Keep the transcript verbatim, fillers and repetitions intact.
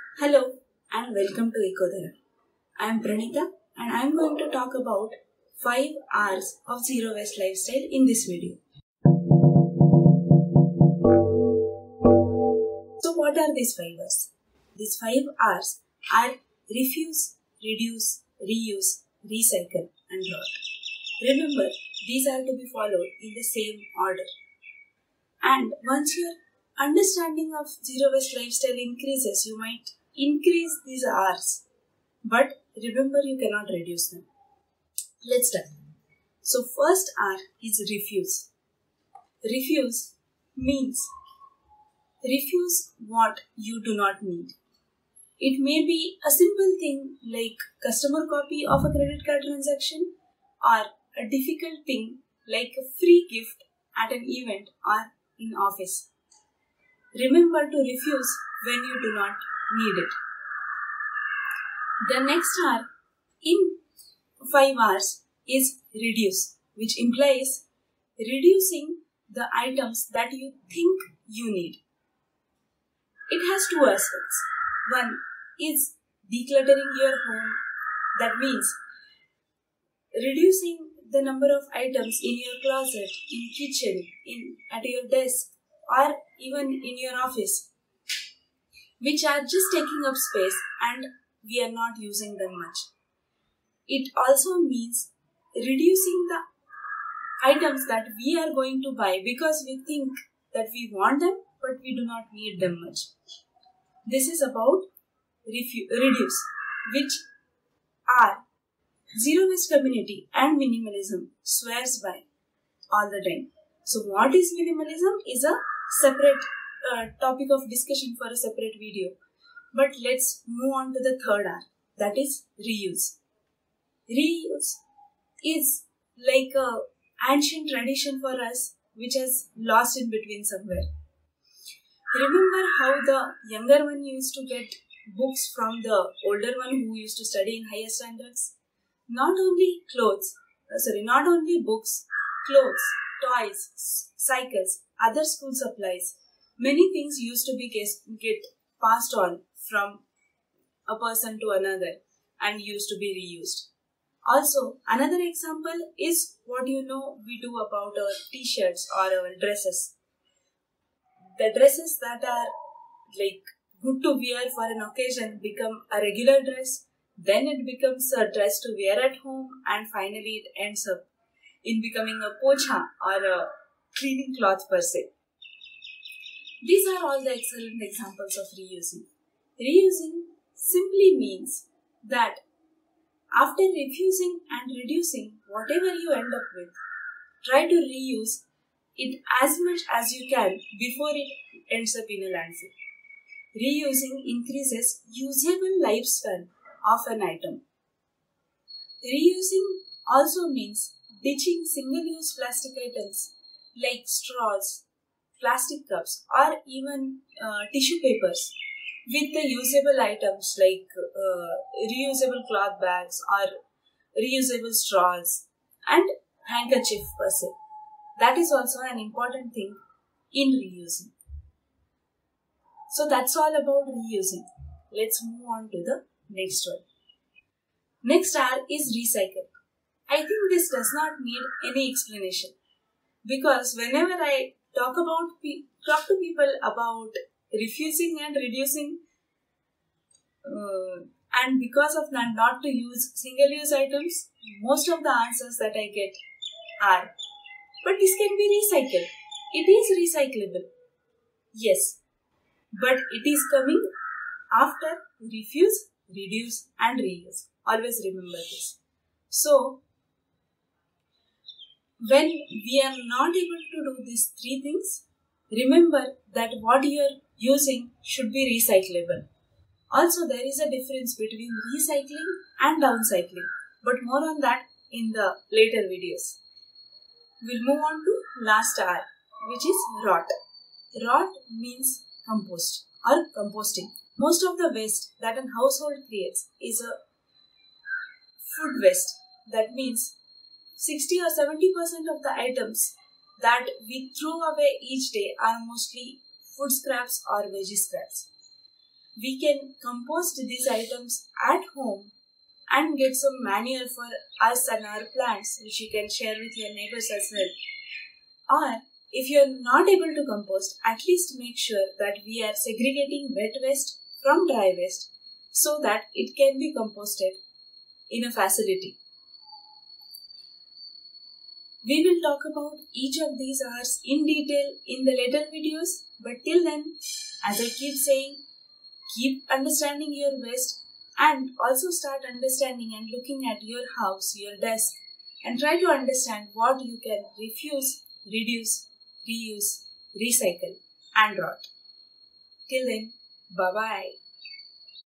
Hello and welcome to Ecodhara. I am Pranita and I am going to talk about five R's of zero waste lifestyle in this video. So what are these five R's? These five R's are refuse, reduce, reuse, recycle and rot. Remember, these are to be followed in the same order. And once your understanding of zero waste lifestyle increases, you might increase these R's. But remember, you cannot reduce them. Let's start. So first R is refuse. Refuse means refuse what you do not need. It may be a simple thing like customer copy of a credit card transaction, or a difficult thing like a free gift at an event or in office. Remember to refuse when you do not need it. The next R in five R's is reduce, which implies reducing the items that you think you need. It has two aspects. One is decluttering your home. That means reducing the number of items in your closet, in kitchen, in at your desk, or even in your office, which are just taking up space and we are not using them much. It also means reducing the items that we are going to buy because we think that we want them but we do not need them much. This is about refu- reduce, which are zero waste community and minimalism swears by all the time. So what is minimalism is a separate uh, topic of discussion for a separate video. But let's move on to the third R, that is reuse. Reuse is like a ancient tradition for us which has lost in between somewhere. Remember how the younger one used to get books from the older one who used to study in higher standards? Not only clothes, uh, sorry, not only books, clothes, toys, s- cycles, other school supplies, many things used to be get, get passed on from a person to another and used to be reused. Also, another example is what you know we do about our t-shirts or our dresses. The dresses that are like good to wear for an occasion become a regular dress, then it becomes a dress to wear at home, and finally it ends up in becoming a pocha or a cleaning cloth per se. These are all the excellent examples of reusing. Reusing simply means that after refusing and reducing whatever you end up with, try to reuse it as much as you can before it ends up in a landfill. Reusing increases usable lifespan of an item. Reusing also means ditching single-use plastic items like straws, plastic cups, or even uh, tissue papers with the usable items like uh, reusable cloth bags or reusable straws and handkerchief per se. That is also an important thing in reusing. So that's all about reusing. Let's move on to the next one. Next R is recycle. I think this does not need any explanation because whenever I talk about pe- talk to people about refusing and reducing uh, and because of not, not to use single-use items, most of the answers that I get are, but this can be recycled. It is recyclable. Yes, but it is coming after refuse, reduce and reuse. Always remember this. So, when we are not able to do these three things, remember that what you are using should be recyclable. Also, there is a difference between recycling and downcycling, but more on that in the later videos. We'll move on to last R, which is rot. Rot means compost or composting. Most of the waste that a household creates is a food waste. That means sixty or seventy percent of the items that we throw away each day are mostly food scraps or veggie scraps. we can compost these items at home and get some manure for us and our plants, which you can share with your neighbors as well. Or if you are not able to compost, at least make sure that we are segregating wet waste from dry waste so that it can be composted in a facility. We will talk about each of these R's in detail in the later videos, but till then, as I keep saying, keep understanding your waste and also start understanding and looking at your house, your desk, and try to understand what you can refuse, reduce, reuse, recycle, and rot. Till then, bye-bye.